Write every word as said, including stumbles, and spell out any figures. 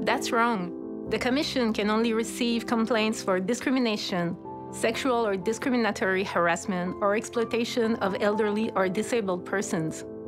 That's wrong. The Commission can only receive complaints for discrimination, sexual or discriminatory harassment, or exploitation of elderly or disabled persons.